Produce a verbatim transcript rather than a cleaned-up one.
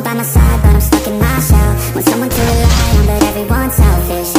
by my side, but I'm stuck in my shell. Want someone to rely on, but everyone's selfish.